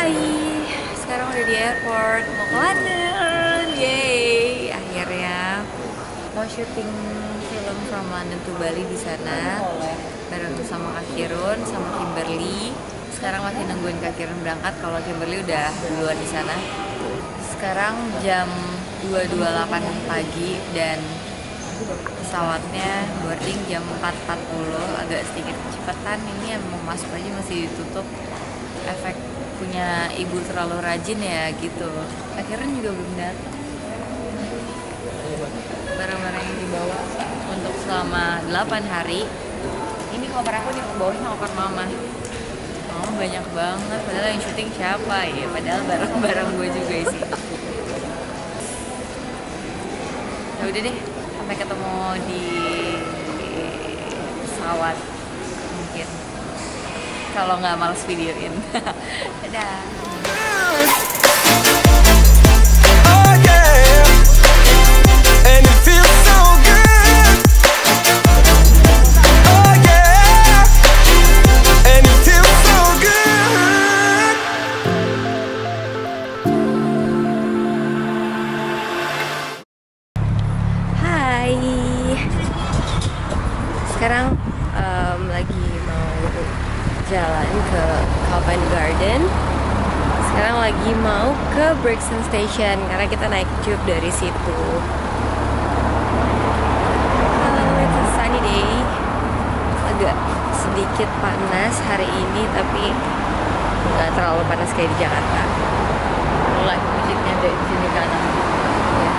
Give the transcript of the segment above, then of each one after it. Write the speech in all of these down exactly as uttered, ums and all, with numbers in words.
Hai, sekarang udah di airport, mau ke London, yeay! Akhirnya mau syuting film From London to Bali di sana, bareng sama Kak Kirun sama Kimberly. Sekarang masih nungguin Kak Kirun berangkat, kalau Kimberly udah duluan di sana. Sekarang jam dua dua puluh delapan pagi dan pesawatnya boarding jam empat empat puluh, agak sedikit kecepatan. Ini yang mau masuk aja masih ditutup. Efek punya ibu terlalu rajin ya gitu. Akhirnya juga belum datang. Barang-barang yang dibawa untuk selama delapan hari. Ini koper aku nih, bawahnya koper mama. Oh banyak banget, padahal yang syuting siapa ya? Padahal barang-barang gue juga isi. Ya udah deh, sampai ketemu di pesawat mungkin. Kalau nggak males videoin. Dadah. Oh yeah, and it feels so good. Oh yeah, and it feels so good. Hai. Sekarang um, lagi mau jalan ke Covent Garden. Sekarang lagi mau ke Brixton Station karena kita naik tube dari situ. Uh, it's a sunny day. Agak sedikit panas hari ini, tapi nggak terlalu panas kayak di Jakarta. Live musiknya dari sini kanan. Ya.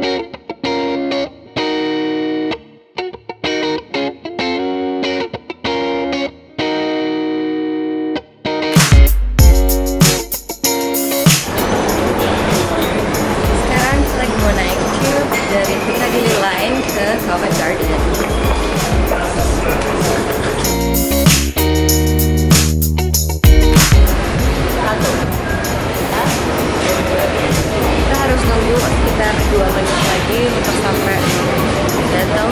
Covent Garden. Kita harus nunggu sekitar dua menit lagi untuk sampai datang.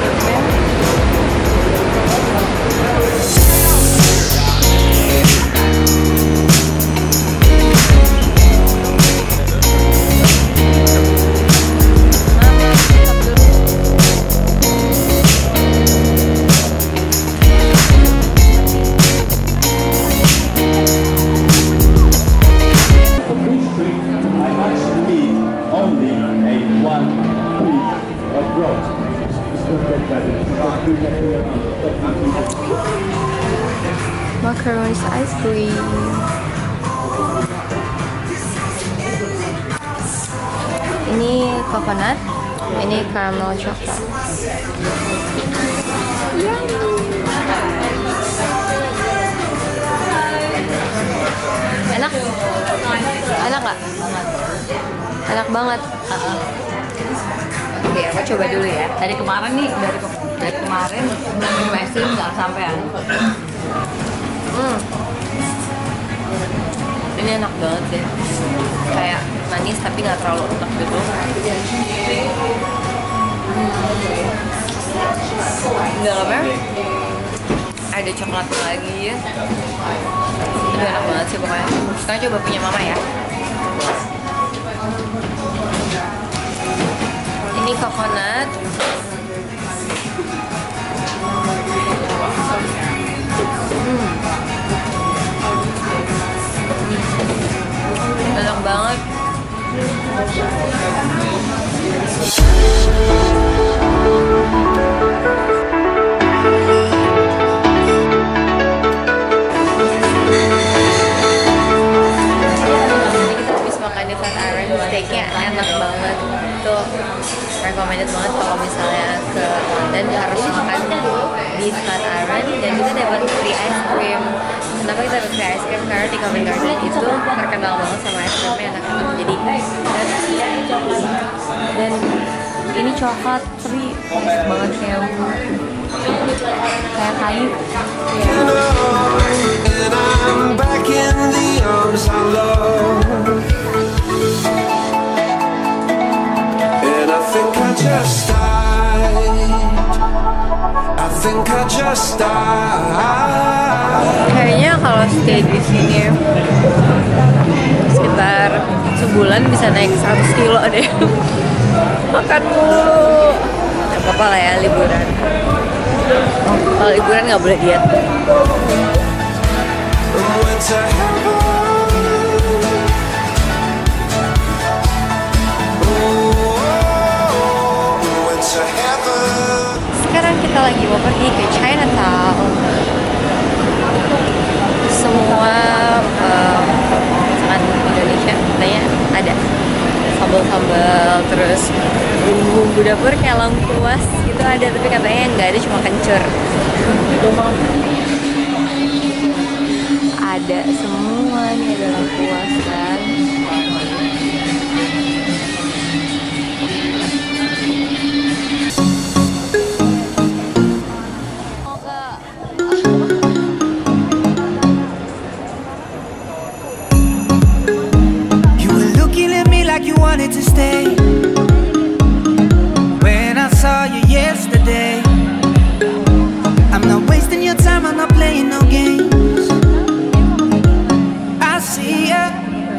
Macarons ice cream. Ini coconut, ini caramel coklat. Enak? Enak nggak? Enak banget. Oke, aku coba dulu ya. Dari kemarin nih, dari dari kemarin udah minum es krim nggak sampean. Hmm. Ini enak banget deh. Kayak manis tapi nggak terlalu enak gitu. Di dalamnya ada coklatnya lagi ya. Itu enak banget sih pokoknya. Sekarang coba punya mama ya. Ini coconut. Hmm. Enak banget. Steaknya enak banget, itu recommended banget kalau misalnya ke London harus makan di Flatiron. Dan kita dapat free ice cream. Kenapa kita dapat free ice cream? Karena di Covent Garden itu terkenal banget sama ice creamnya enak-enak. Jadi dan ini coklat tapi enak banget, kayak kayak kayu. Just died. I think I just died. Kayaknya kalau stay di sini sebulan bisa naik seratus kilo deh. Makan mulu. Gak apa-apa lah ya liburan. Kalau liburan nggak boleh diet. Sekarang kita lagi mau pergi ke Chinatown. Semua um, masakan Indonesia katanya ada. Sambal-sambal, terus bumbu-bumbu dapur kayak lengkuas gitu ada, tapi katanya yang nggak ada cuma kencur. Ada semua nih, ada lengkuas kan. You wanted to stay when I saw you yesterday. I'm not wasting your time, I'm not playing no games. I see ya.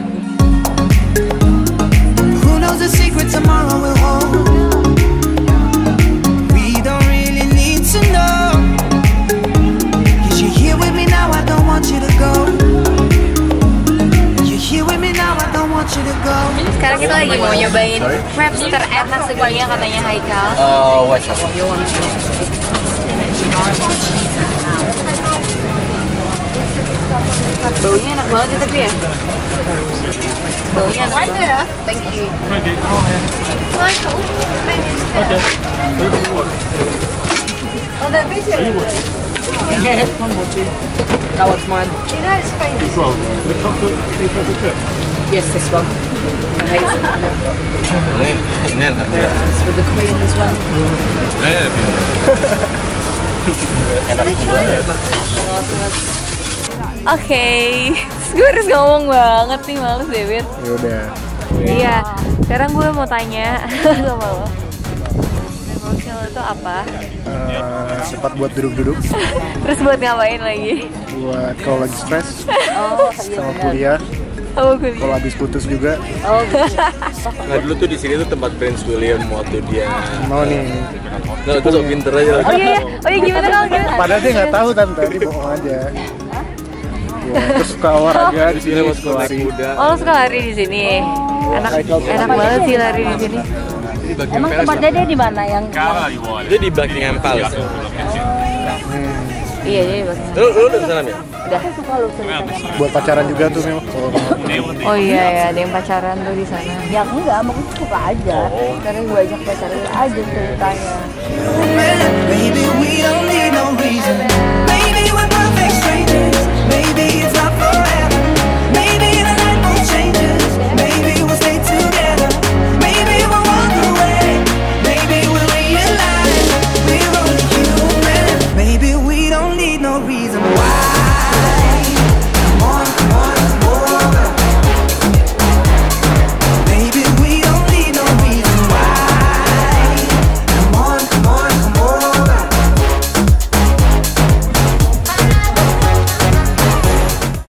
Who knows the secret tomorrow will hold? We don't really need to know. 'Cause you're here with me now, I don't want you to go. You're here with me now, I don't want you to go. Sekarang kita lagi mau nyobain crepes terenak sedunia katanya Haikal. Uh, what shop? Baunya enak banget ya tapi ya. Baunya enak banget. Thank you. Oh, that picture. That one's mine. You know it's famous. Yes, this one. I hate it. Ini enak. It's with the queen as well. Oke, gue harus ngomong banget nih, males deh, Bet. Yaudah. Iya, sekarang gue mau tanya sama lo. Emotional itu apa? Uh, tempat buat duduk-duduk. Terus buat ngapain lagi? Buat kalau lagi stres, Oh, sama kuliah. Oh, kuliah. Kalau habis putus juga. Oh, Nah dulu tuh di sini tuh tempat Prince William waktu dia. Mau nih. Nah itu sok pinter aja. Oh iya, iya. Oh iya gimana kalau gimana? Padahal dia nggak tahu tante, dia bohong aja. Ya, terus suka olahraga di sini, Ini suka lari. kuda. Oh, lo suka lari di sini. Enak, enak banget sih lari di sini. Di Buckingham emang Palace. tempatnya dia di mana yang? Itu di Buckingham Palace. Iya, jadi bagus. Lu lu udah kesana ya? Udah. Suka lu ceritanya. Buat pacaran juga tuh memang. Kalau Oh iya ya, ada yang pacaran tuh di sana. Ya enggak, aku suka aja. Karena gue ajak pacaran aja ceritanya. Baby, we don't need no reason